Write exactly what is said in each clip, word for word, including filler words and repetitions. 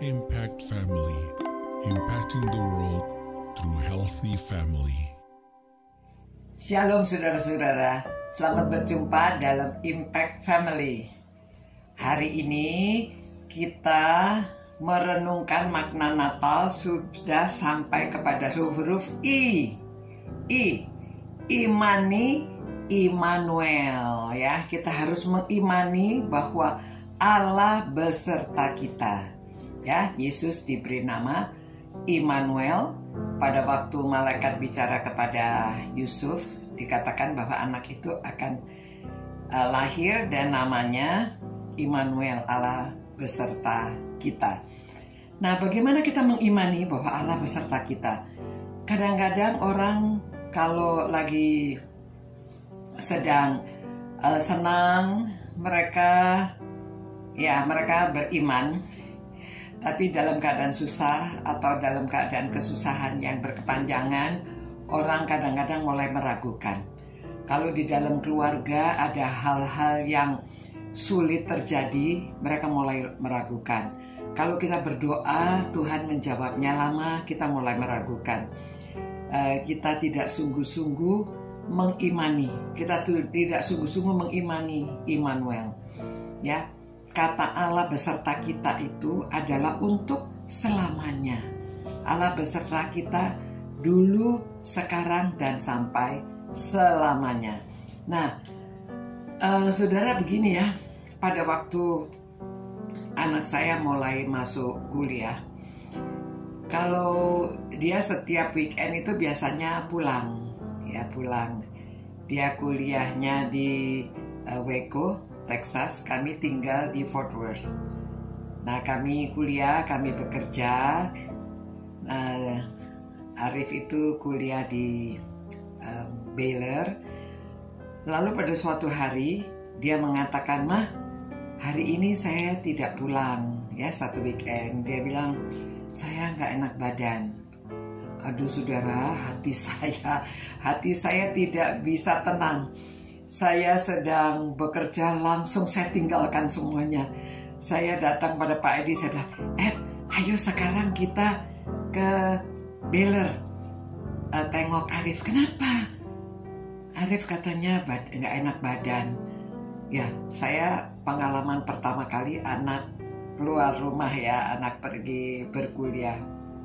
Impact Family, impacting the world through healthy family. Shalom saudara-saudara, selamat berjumpa dalam Impact Family. Hari ini kita merenungkan makna Natal sudah sampai kepada huruf I. I, imani Immanuel, ya. Kita harus mengimani bahwa Allah beserta kita. Ya, Yesus diberi nama Immanuel. Pada waktu malaikat bicara kepada Yusuf, dikatakan bahwa anak itu akan uh, lahir dan namanya Immanuel, Allah beserta kita. Nah, bagaimana kita mengimani bahwa Allah beserta kita? Kadang-kadang orang kalau lagi sedang uh, senang, mereka ya mereka beriman. Tapi dalam keadaan susah atau dalam keadaan kesusahan yang berkepanjangan, orang kadang-kadang mulai meragukan. Kalau di dalam keluarga ada hal-hal yang sulit terjadi, mereka mulai meragukan. Kalau kita berdoa, Tuhan menjawabnya lama, kita mulai meragukan. Uh, kita tidak sungguh-sungguh mengimani. Kita tidak sungguh-sungguh mengimani Immanuel. Ya. Kata Allah beserta kita itu adalah untuk selamanya. Allah beserta kita dulu, sekarang, dan sampai selamanya. Nah, uh, saudara begini ya, pada waktu anak saya mulai masuk kuliah, kalau dia setiap weekend itu biasanya pulang, ya pulang. Dia kuliahnya di uh, Waco, Texas, kami tinggal di Fort Worth. Nah, kami kuliah, kami bekerja. Nah, Arif itu kuliah di um, Baylor. Lalu pada suatu hari dia mengatakan, "Mah, hari ini saya tidak pulang, ya satu weekend." Dia bilang, "Saya nggak enak badan." Aduh saudara, hati saya, hati saya tidak bisa tenang. Saya sedang bekerja, langsung saya tinggalkan semuanya. Saya datang pada Pak Edi, saya bilang, Ed, ayo sekarang kita ke Baylor, uh, tengok Arif. Kenapa? Arif katanya bad- gak enak badan. Ya, saya pengalaman pertama kali anak keluar rumah ya, anak pergi berkuliah.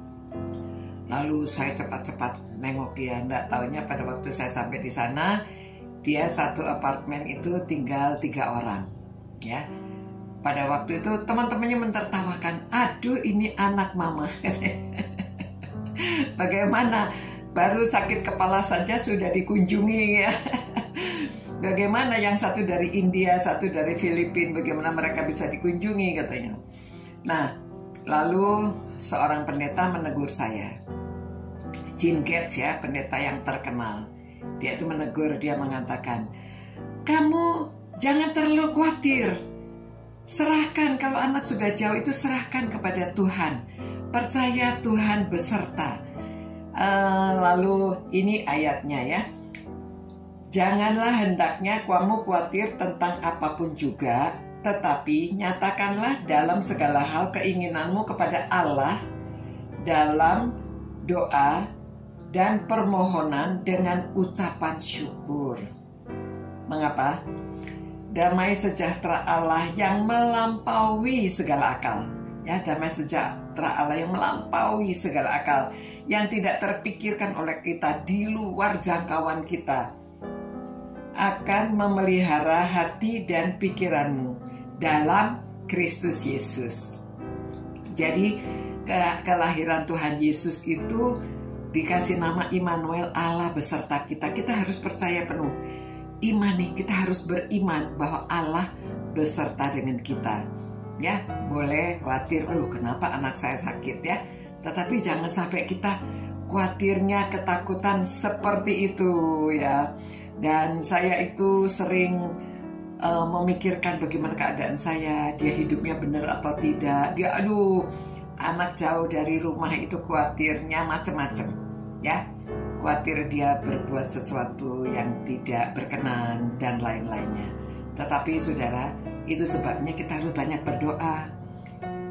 Lalu saya cepat-cepat nengok dia. Nggak taunya pada waktu saya sampai di sana, dia satu apartemen itu tinggal tiga orang, ya. Pada waktu itu teman-temannya mentertawakan, aduh ini anak mama. Bagaimana? Baru sakit kepala saja sudah dikunjungi ya. Bagaimana yang satu dari India, satu dari Filipina, bagaimana mereka bisa dikunjungi katanya. Nah, lalu seorang pendeta menegur saya. Jim Gates ya, pendeta yang terkenal. Dia itu menegur, dia mengatakan, kamu jangan terlalu khawatir. Serahkan, kalau anak sudah jauh itu serahkan kepada Tuhan. Percaya Tuhan beserta. Uh, lalu ini ayatnya ya. Janganlah hendaknya kamu khawatir tentang apapun juga, tetapi nyatakanlah dalam segala hal keinginanmu kepada Allah dalam doa dan permohonan dengan ucapan syukur. Mengapa? Damai sejahtera Allah yang melampaui segala akal. Ya, damai sejahtera Allah yang melampaui segala akal, yang tidak terpikirkan oleh kita, di luar jangkauan kita, akan memelihara hati dan pikiranmu dalam Kristus Yesus. Jadi ke- kelahiran Tuhan Yesus itu dikasih nama Immanuel, Allah beserta kita. Kita harus percaya penuh, imani, kita harus beriman bahwa Allah beserta dengan kita. Ya, boleh khawatir, aduh kenapa anak saya sakit ya. Tetapi jangan sampai kita khawatirnya, ketakutan seperti itu ya. Dan saya itu sering uh, memikirkan bagaimana keadaan saya, dia hidupnya benar atau tidak. Dia aduh, anak jauh dari rumah itu khawatirnya macam-macam, ya. Khawatir dia berbuat sesuatu yang tidak berkenan dan lain-lainnya. Tetapi saudara, itu sebabnya kita harus banyak berdoa.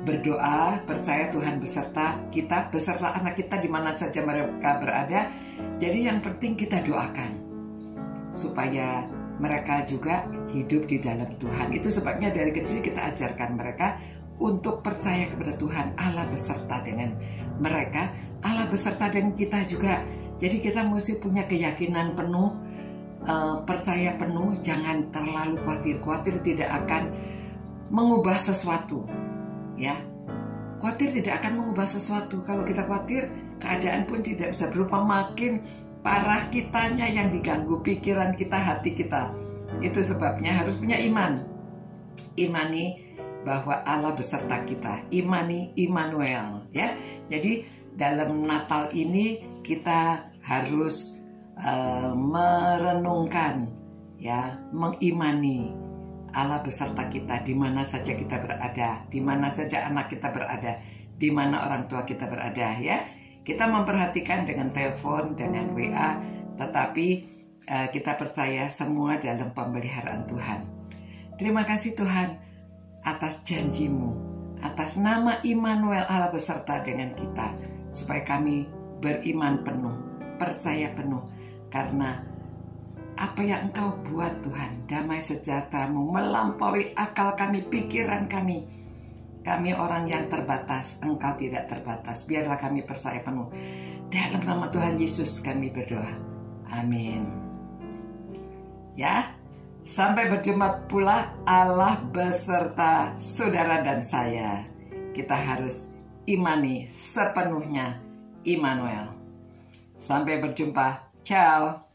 berdoa, percaya Tuhan beserta kita, beserta anak kita di mana saja mereka berada. Jadi yang penting kita doakan supaya mereka juga hidup di dalam Tuhan. Itu sebabnya dari kecil kita ajarkan mereka untuk percaya kepada Tuhan. Allah beserta dengan mereka, Allah beserta dengan kita juga. Jadi kita mesti punya keyakinan penuh, uh, percaya penuh, jangan terlalu khawatir. Khawatir tidak akan mengubah sesuatu, ya. Khawatir tidak akan mengubah sesuatu. Kalau kita khawatir, keadaan pun tidak bisa berubah. Makin parah kitanya yang diganggu, pikiran kita, hati kita. Itu sebabnya harus punya iman. Imani bahwa Allah beserta kita. Imani Immanuel, ya. Jadi dalam Natal ini kita harus uh, merenungkan, ya, mengimani Allah beserta kita di mana saja kita berada, di mana saja anak kita berada, di mana orang tua kita berada, ya. Kita memperhatikan dengan telepon, dengan W A, tetapi uh, kita percaya semua dalam pemeliharaan Tuhan. Terima kasih Tuhan atas janjimu, atas nama Immanuel, Allah beserta dengan kita, supaya kami beriman penuh, percaya penuh, karena apa yang Engkau buat Tuhan, damai sejahtera-Mu melampaui akal kami, pikiran kami. Kami orang yang terbatas, Engkau tidak terbatas. Biarlah kami percaya penuh. Dalam nama Tuhan Yesus kami berdoa. Amin. Ya, sampai berjumpa pula. Allah beserta saudara dan saya. Kita harus imani sepenuhnya Immanuel. Sampai berjumpa. Ciao.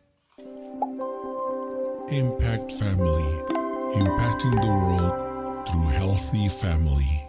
Impact Family, impacting the world through healthy family.